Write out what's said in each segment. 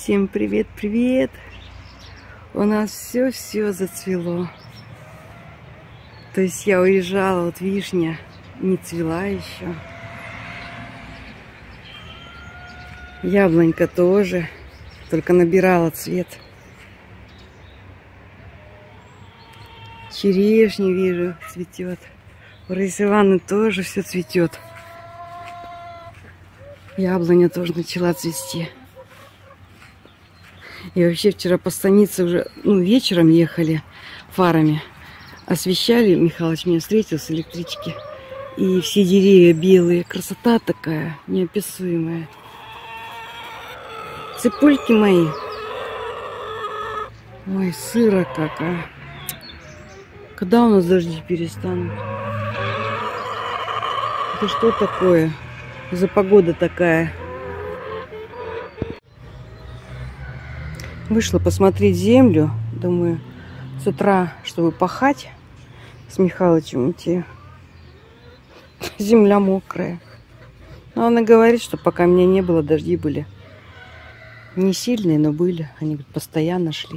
Всем привет, привет! У нас все зацвело. То есть я уезжала, вот вишня не цвела еще. Яблонька тоже, только набирала цвет. Черешни вижу, цветет. У Раисы Ивановны тоже все цветет. Яблоня тоже начала цвести. И вообще вчера по станице уже, вечером ехали фарами. Освещали, Михалыч меня встретил с электрички. И все деревья белые. Красота такая, неописуемая. Цыпульки мои. Ой, сыро как, а. Когда у нас дожди перестанут? Это что такое? За погода такая. Вышла посмотреть землю. Думаю, с утра, чтобы пахать с Михалычем идти. Земля мокрая. Но она говорит, что пока меня не было, дожди были. Не сильные, но были. Они постоянно шли.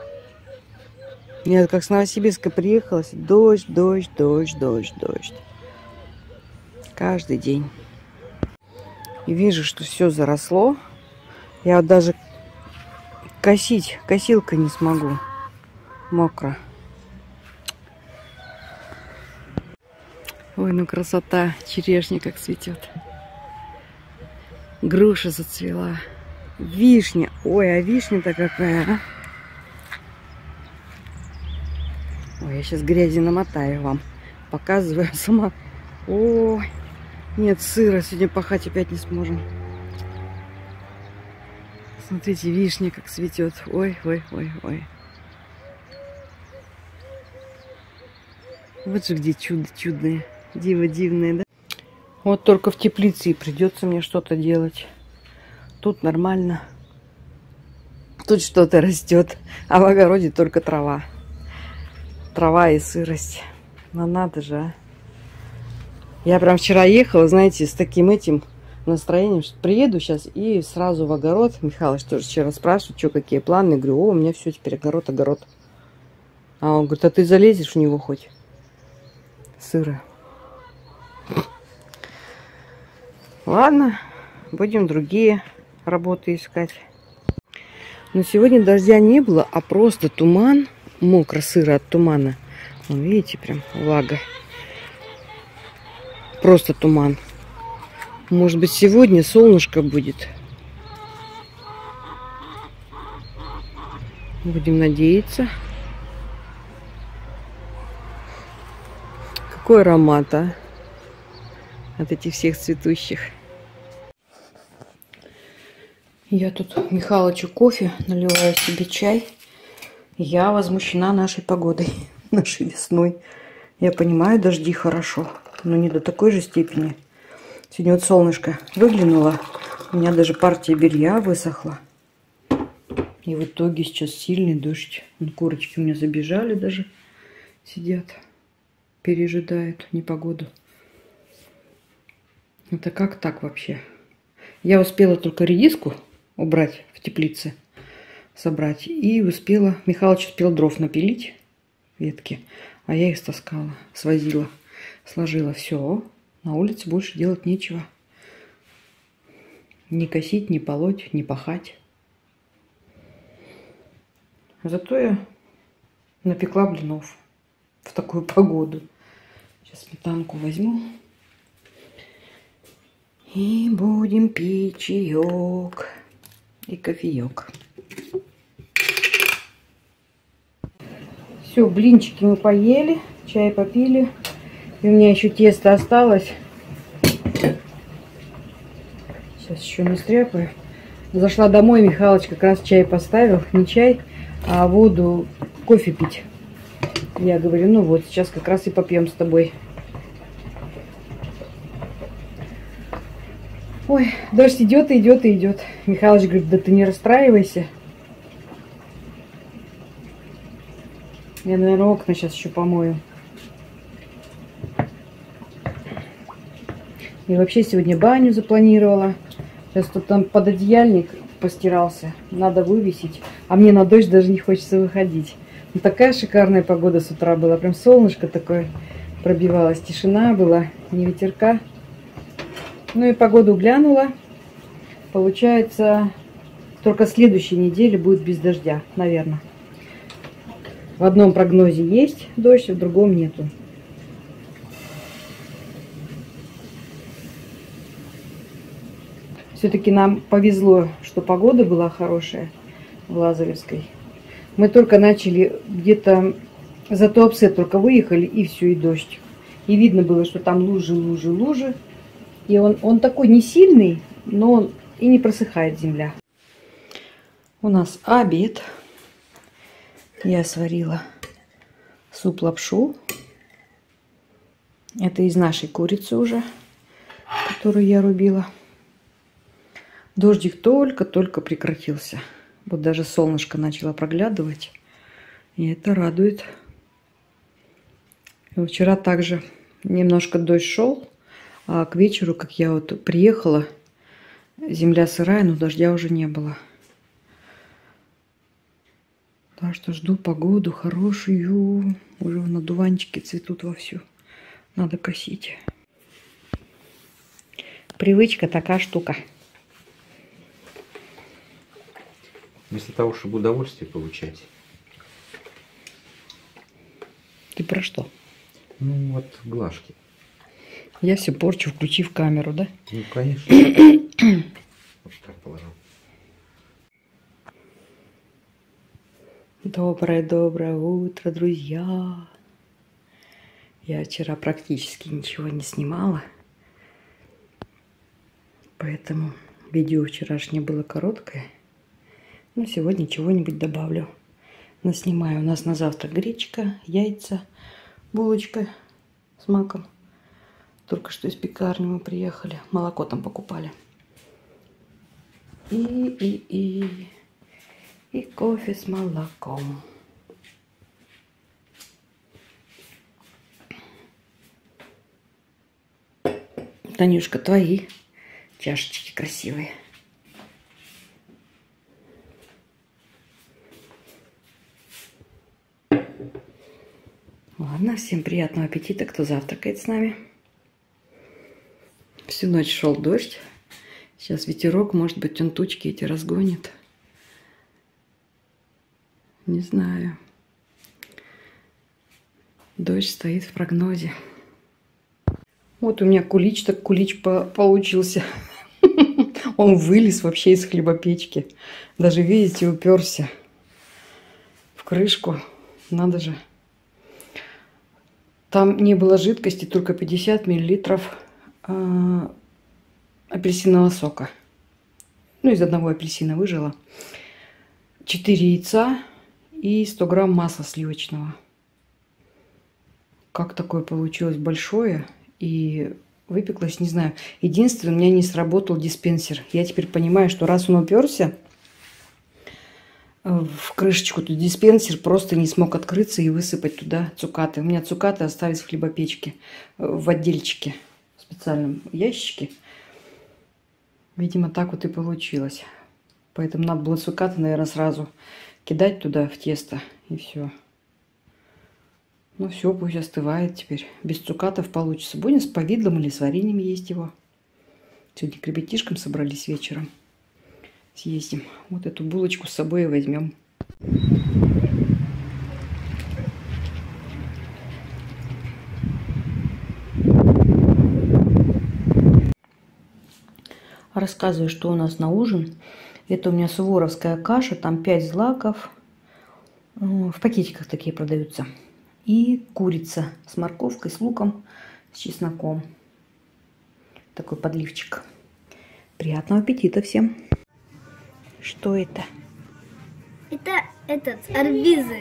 Я как с Новосибирска приехала, дождь. Каждый день. И вижу, что все заросло. Я вот даже косить косилкой не смогу. Мокро. Ой, ну красота. Черешня как цветет. Груша зацвела. Вишня. Ой, а вишня-то какая, а? Ой, я сейчас грязи намотаю вам. Показываю сама. Ой, нет, сыра. Сегодня пахать опять не сможем. Смотрите, вишня как цветет. Ой. Вот же где чудо чудное. Диво дивное, да? Вот только в теплице и придется мне что-то делать. Тут нормально. Тут что-то растет. А в огороде только трава. Трава и сырость. Но надо же, а. Я прям вчера ехала, знаете, с таким настроением, что приеду сейчас и сразу в огород. Михалыч тоже вчера спрашивает, что какие планы. Я говорю, у меня все теперь огород. А он говорит, а ты залезешь в него хоть? Сыро. Ладно, будем другие работы искать. Но сегодня дождя не было, а просто туман. Мокро-сыро от тумана. Вон, видите, прям влага. Просто туман. Может быть, сегодня солнышко будет. Будем надеяться. Какой аромат, а? От этих всех цветущих. Я тут Михалычу кофе, наливаю себе чай. Я возмущена нашей погодой, нашей весной. Я понимаю, дожди хорошо, но не до такой же степени. Сегодня вот солнышко выглянуло, у меня даже партия белья высохла. И в итоге сейчас сильный дождь. Вон курочки у меня забежали даже, сидят, пережидают непогоду. Это как так вообще? Я успела только редиску убрать в теплице, собрать. И успела, Михалыч успел дров напилить, ветки. А я их стаскала, свозила, сложила. Все, на улице больше делать нечего. Не косить, не полоть, не пахать. Зато я напекла блинов в такую погоду. Сейчас сметанку возьму. И будем пить чаек и кофеек. Все, блинчики мы поели, чай попили. И у меня еще тесто осталось. Сейчас еще настряпаю. Зашла домой, Михалыч как раз чай поставил. Не чай, а воду, кофе пить. Я говорю, ну вот, сейчас как раз и попьем с тобой. Ой, дождь идет и идет и идет. Михалыч говорит, да ты не расстраивайся. Я, наверное, окна сейчас еще помою. И вообще сегодня баню запланировала. Сейчас тут там пододеяльник постирался. Надо вывесить. А мне на дождь даже не хочется выходить. Ну, такая шикарная погода с утра была. Прям солнышко такое пробивалось. Тишина была, ни ветерка. Ну и погоду глянула. Получается, только следующей неделе будет без дождя, наверное. В одном прогнозе есть дождь, а в другом нету. Все-таки нам повезло, что погода была хорошая в Лазаревской. Мы только начали где-то за Туапсе только выехали, и все, и дождь. И видно было, что там лужи, лужи, лужи. И он такой не сильный, но он и не просыхает земля. У нас обед. Я сварила суп-лапшу. Это из нашей курицы уже, которую я рубила. Дождик только-только прекратился. Вот даже солнышко начало проглядывать. И это радует. И вчера также немножко дождь шел. А к вечеру, как я вот приехала, земля сырая, но дождя уже не было. Так что жду погоду хорошую. Уже надуванчики цветут вовсю. Надо косить. Привычка такая штука. Вместо того, чтобы удовольствие получать. Ты про что? Ну, вот глажки. Я все порчу, включив камеру, да? Ну, конечно. Вот так положил. Доброе утро, друзья. Я вчера практически ничего не снимала. Поэтому видео вчерашнее было короткое. Но сегодня чего-нибудь добавлю. Наснимаю. У нас на завтрак гречка, яйца, булочка с маком. Только что из пекарни мы приехали. Молоко там покупали. И кофе с молоком. Танюшка, твои чашечки красивые. Ладно, всем приятного аппетита, кто завтракает с нами. Всю ночь шел дождь. Сейчас ветерок, может быть, он тучки эти разгонит. Не знаю. Дождь стоит в прогнозе. Вот у меня кулич, так кулич получился. Он вылез вообще из хлебопечки. Даже, видите, уперся в крышку. Надо же. Там не было жидкости, только 50 миллилитров апельсинового сока. Ну, из одного апельсина выжила. 4 яйца и 100 грамм масла сливочного. Как такое получилось большое и выпеклось, не знаю. Единственное, у меня не сработал диспенсер. Я теперь понимаю, что раз он уперся в крышечку, то диспенсер просто не смог открыться и высыпать туда цукаты. У меня цукаты остались в хлебопечке, в отдельчике, в специальном ящичке. Видимо, так вот и получилось. Поэтому надо было цукаты, наверное, сразу кидать туда в тесто и все. Ну все, пусть остывает теперь. Без цукатов получится. Будем с повидлом или с вареньем есть его. Сегодня к ребятишкам собрались вечером. Съездим. Вот эту булочку с собой и возьмем. Рассказываю, что у нас на ужин. Это у меня суворовская каша. Там 5 злаков. В пакетиках такие продаются. И курица с морковкой, с луком, с чесноком. Такой подливчик. Приятного аппетита всем. Что это? Это арбизы.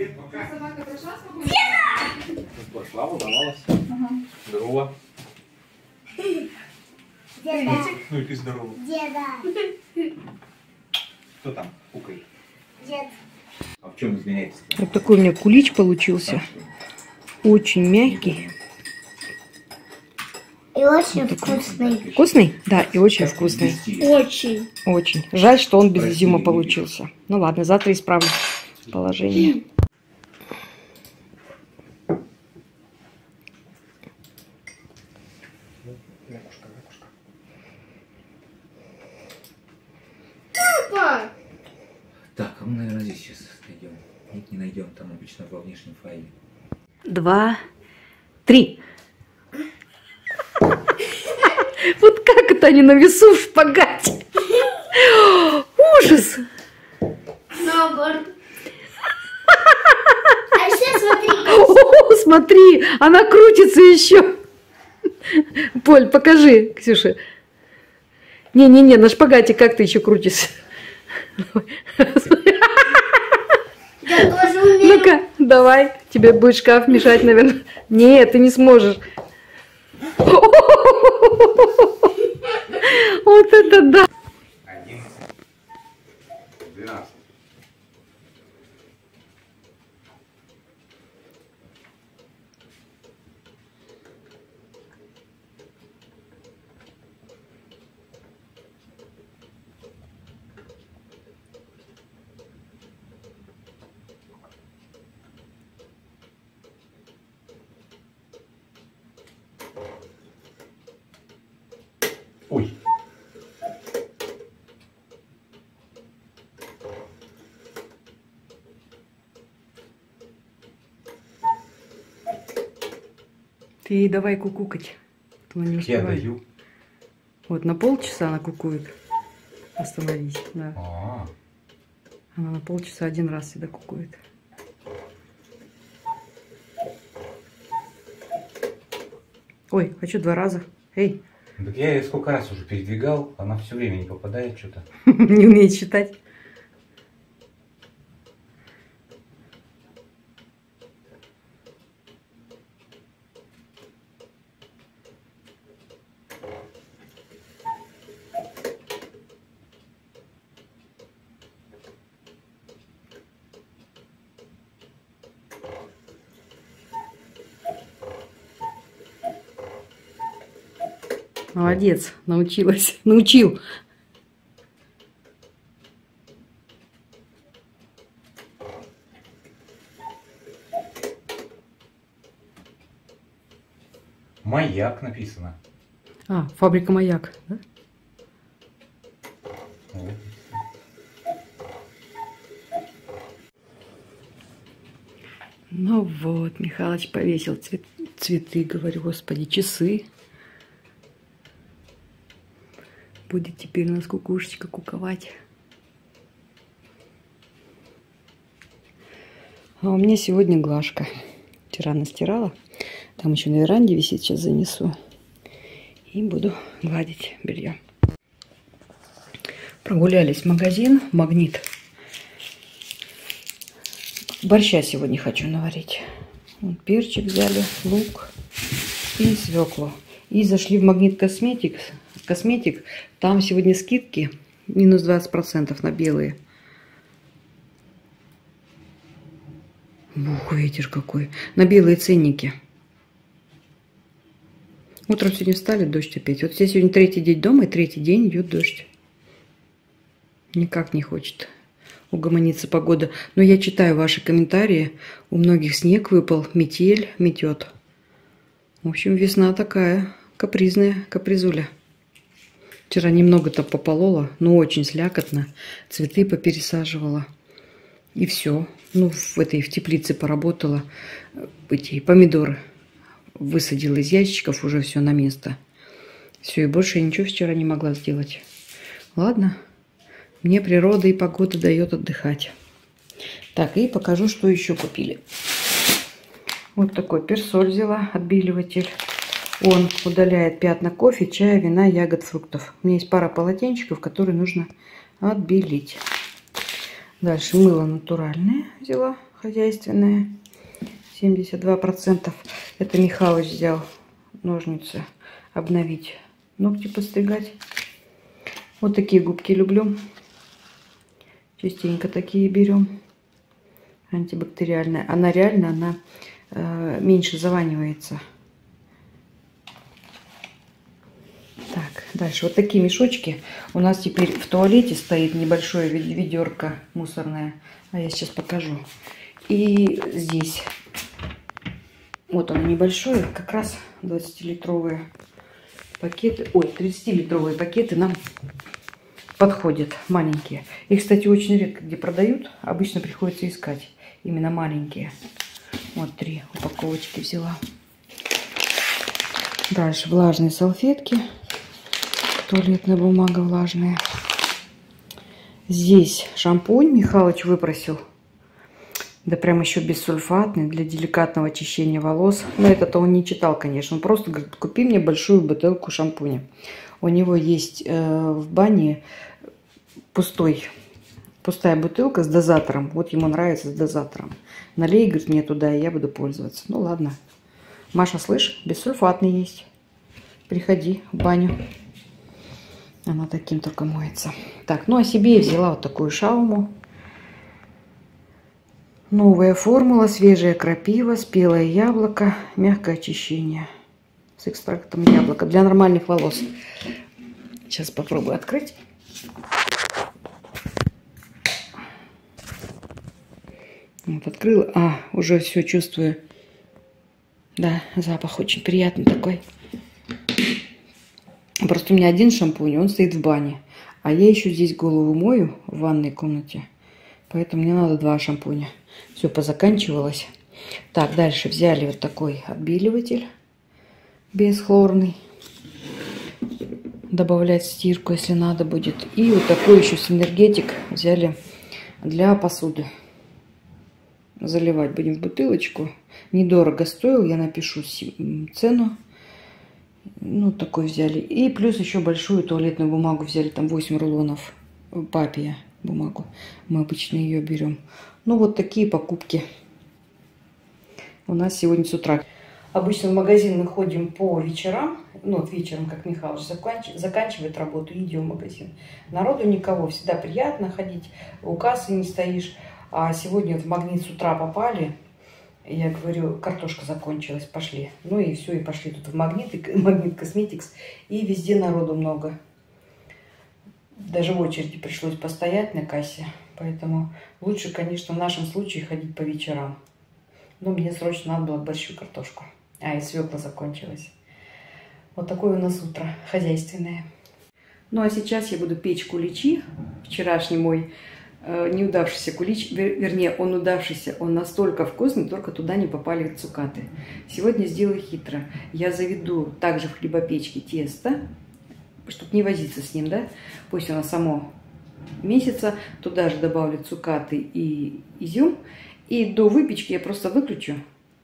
Пошла, волновалась. Ага. Здорово. Деда. Ну и ты здорово. Деда. Кто там? Кукай. Дед. А в чем изменяется? Вот такой у меня кулич получился. Очень мягкий. И И очень вкусный. Вкусный? Да, и очень вкусный. Очень. Очень. Жаль, что он без изюма получился. Ну ладно, завтра исправлю положение. Папа! Так, а мы, наверное, здесь сейчас найдем. Нет, не найдем, там обычно во внешнем файле. 2, 3. Вот как это они на весу в шпагате? Ужас! Наоборот. А еще смотри. О, смотри, она крутится еще. Поль, покажи, Ксюша. Не-не-не, на шпагате как ты еще крутишься? Я тоже умею. Ну-ка, давай. Тебе будет шкаф мешать, наверное. Нет, ты не сможешь. Вот это да. 11, 12. Ой. Ты ей давай кукукать. а то она не Я успевает. даю. Вот на полчаса она кукует. Остановись, да. А, Она на полчаса один раз всегда кукует. Ой, хочу 2 раза. Эй, так я ее сколько раз уже передвигал, она все время не попадает что-то. не умеет считать. Молодец, научилась. Научил. Маяк написано. А, фабрика «Маяк», да? Вот. Ну вот, Михалыч повесил цветы, говорю, господи, часы. Будет теперь у нас кукушечка куковать. А у меня сегодня глажка. Вчера настирала. Там еще на веранде висит, сейчас занесу. И буду гладить белье. Прогулялись в магазин, в Магнит. Борща сегодня хочу наварить. Вот перчик взяли, лук и свеклу. И зашли в Магнит Косметик. Там сегодня скидки минус 20% на белые. Ух, ветер какой. На белые ценники. Утром сегодня встали, дождь опять. Вот здесь сегодня 3-й день дома, и 3-й день идет дождь. Никак не хочет угомониться погода. Но я читаю ваши комментарии. У многих снег выпал, метель метет. В общем, весна такая капризная, капризуля. Вчера немного-то пополола, но очень слякотно. Цветы попересаживала. И все. Ну, в теплице поработала. Эти помидоры высадила из ящичков, уже все на место. Все, и больше я ничего вчера не могла сделать. Ладно. Мне природа и погода дает отдыхать. Так, и покажу, что еще купили. Вот такой персоль взяла, отбеливатель. Он удаляет пятна кофе, чая, вина, ягод, фруктов. У меня есть пара полотенчиков, которые нужно отбелить. Дальше мыло натуральное взяла, хозяйственное. 72%. Это Михалыч взял ножницы обновить, ногти подстригать. Вот такие губки люблю. Частенько такие берем. Антибактериальная. Она реально, меньше заванивается. Дальше вот такие мешочки. У нас теперь в туалете стоит небольшое ведерко мусорное. А я сейчас покажу. И здесь вот он небольшой, как раз 20-литровые пакеты. Ой, 30-литровые пакеты нам подходят, маленькие. Их, кстати, очень редко где продают. Обычно приходится искать именно маленькие. Вот 3 упаковочки взяла. Дальше влажные салфетки. Туалетная бумага влажная. Здесь шампунь Михалыч выпросил. Да прям еще бессульфатный для деликатного очищения волос. Но это-то он не читал, конечно. Он просто говорит, купи мне большую бутылку шампуня. У него есть в бане пустая бутылка с дозатором. Вот ему нравится с дозатором. Налей, говорит, мне туда, и я буду пользоваться. Ну ладно. Маша, слышь, бессульфатный есть. Приходи в баню. Она таким только моется. Так, ну а себе я взяла вот такую шауму. Новая формула, свежая крапива, спелое яблоко, мягкое очищение с экстрактом яблока для нормальных волос. Сейчас попробую открыть. Вот открыла. А, уже все чувствую. Да, запах очень приятный такой. Просто у меня один шампунь, он стоит в бане. А я еще здесь голову мою в ванной комнате. Поэтому мне надо 2 шампуня. Все, позаканчивалось. Так, дальше взяли вот такой отбеливатель бесхлорный. Добавлять в стирку, если надо будет. И вот такой еще синергетик взяли для посуды. Заливать будем в бутылочку. Недорого стоил, я напишу цену. Ну, такой взяли. И плюс еще большую туалетную бумагу взяли. Там 8 рулонов. Папия бумагу. Мы обычно ее берем. Ну, вот такие покупки у нас сегодня с утра. Обычно в магазин мы ходим по вечерам. Ну, вот вечером, как Михалыч заканчивает работу, идем в магазин. Народу никого. Всегда приятно ходить. У кассы не стоишь. А сегодня в Магнит с утра попали. Я говорю, картошка закончилась, пошли. Ну и все, и пошли тут в Магнит, Магнит Косметикс. И везде народу много. Даже в очереди пришлось постоять на кассе. Поэтому лучше, конечно, в нашем случае ходить по вечерам. Но мне срочно надо было борщу картошку. А, и свекла закончилась. Вот такое у нас утро хозяйственное. Ну а сейчас я буду печь куличи. Вчерашний мой неудавшийся кулич, вернее, он удавшийся, он настолько вкусный, только туда не попали цукаты. Сегодня сделаю хитро. Я заведу также в хлебопечке тесто, чтобы не возиться с ним, да? Пусть оно само месяца. Туда же добавлю цукаты и изюм. И до выпечки я просто выключу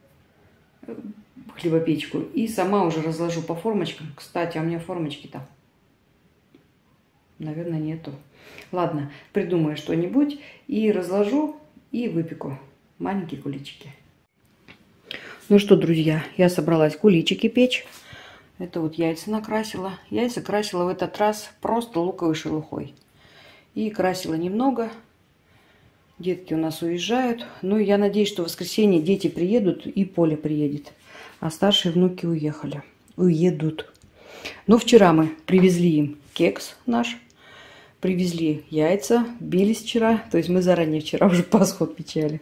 хлебопечку и сама уже разложу по формочкам. Кстати, а у меня формочки-то, наверное, нету. Ладно, придумаю что-нибудь и разложу, и выпеку маленькие куличики. Ну что, друзья, я собралась куличики печь. Это вот яйца накрасила. Яйца красила в этот раз просто луковой шелухой. И красила немного. Детки у нас уезжают. Ну, я надеюсь, что в воскресенье дети приедут и Поля приедет. А старшие внуки уедут. Но вчера мы привезли им кекс наш. Привезли яйца, бились вчера. То есть мы заранее вчера уже Пасху отмечали.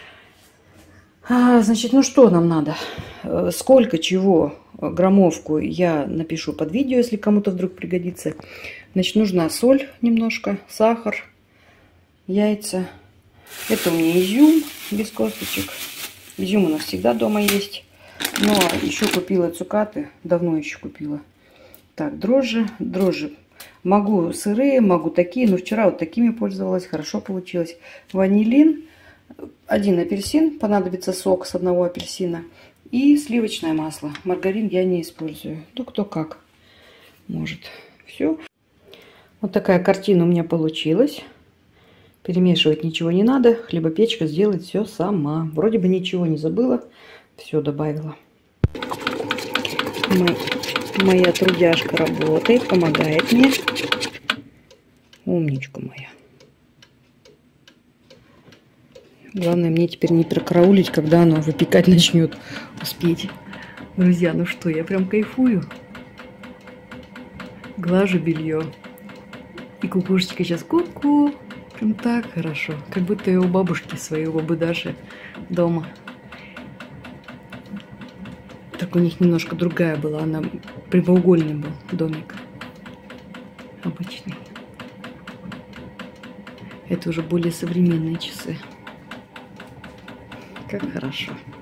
Значит, ну что нам надо? Сколько чего, граммовку я напишу под видео, если кому-то вдруг пригодится. Значит, нужна соль немножко, сахар, яйца. Это у меня изюм без косточек. Изюм у нас всегда дома есть. Но еще купила цукаты. Давно еще купила. Так, дрожжи. Могу сырые, могу такие, но вчера вот такими пользовалась, хорошо получилось. Ванилин, 1 апельсин, понадобится сок с 1 апельсина и сливочное масло. Маргарин я не использую, ну кто как может. Все. Вот такая картина у меня получилась. Перемешивать ничего не надо, хлебопечка сделает все сама. Вроде бы ничего не забыла, все добавила. Моя трудяшка работает, помогает мне. Умничка моя. Главное мне теперь не прокараулить, когда оно выпекать начнет, успеть. Друзья, ну что, я прям кайфую. глажу белье. И кукушечка сейчас ку-ку. Прям так хорошо. Как будто я у бабушки своей, у бабы Даши дома. Так у них немножко другая была. Она прямоугольный был домик. Обычный. Это уже более современные часы. Как хорошо.